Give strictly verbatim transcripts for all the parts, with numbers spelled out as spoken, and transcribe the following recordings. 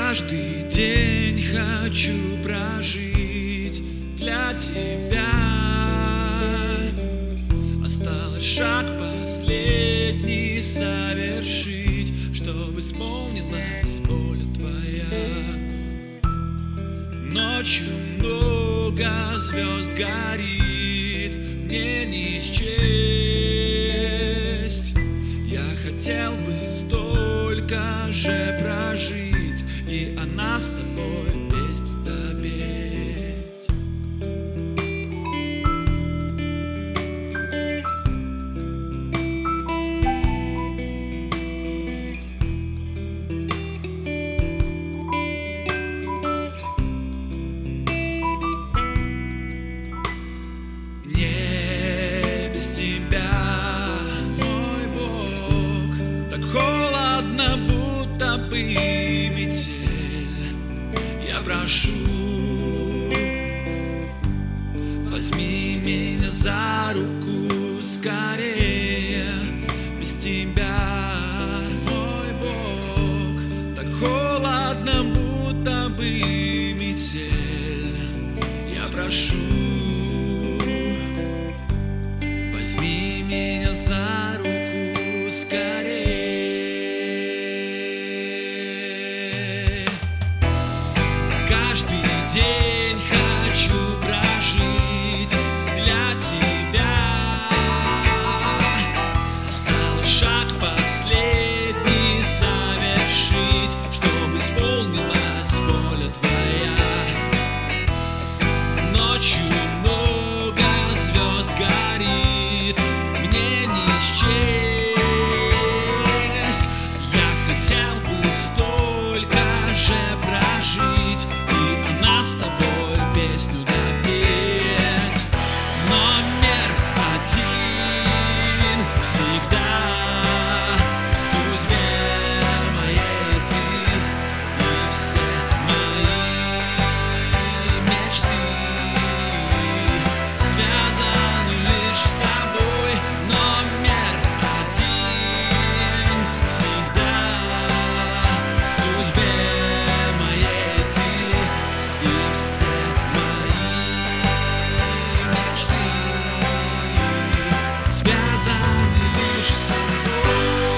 Каждый день хочу прожить для тебя. Осталось шаг последний совершить, чтобы исполнилась воля твоя. Ночью много звезд горит, мне не счесть. Я хотел бы столько же прожить и о нас с тобой песню допеть. Мне без тебя, мой Бог, так холодно, будто бы метель. Я прошу, возьми меня за руку скорее. Без тебя, мой Бог, так холодно, будто бы метель. Я прошу, возьми меня за руку скорее. Каждый день хочу прожить для тебя. Осталось шаг последний совершить, чтобы исполнилась воля твоя. Ночью много звезд горит, мне не счесть. Я хотел бы столько же прожить и о нас с тобой песню допеть. Номер один всегда в судьбе моей ты, и все мои мечты связаны лишь с тобой. Номер один всегда в судьбе моей ты, и все мои мечты связаны лишь с тобой.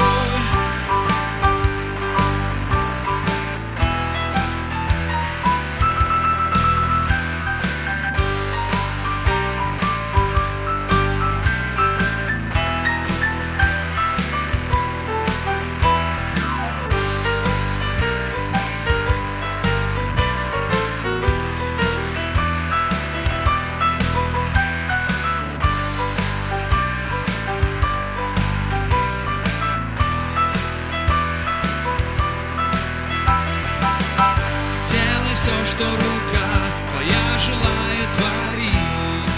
Делай все, что рука твоя желает творить,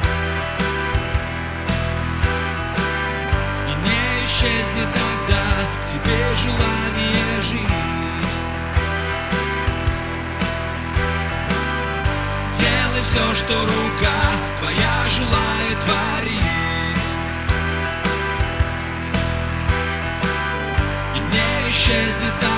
и не исчезнет тогда к тебе желание жить. Делай все, что рука твоя желает творить, и не исчезнет тогда